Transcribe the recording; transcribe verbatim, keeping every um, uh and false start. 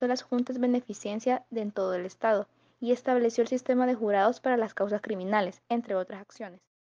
las juntas de beneficencia de en todo el estado y estableció el sistema de jurados para las causas criminales, entre otras acciones.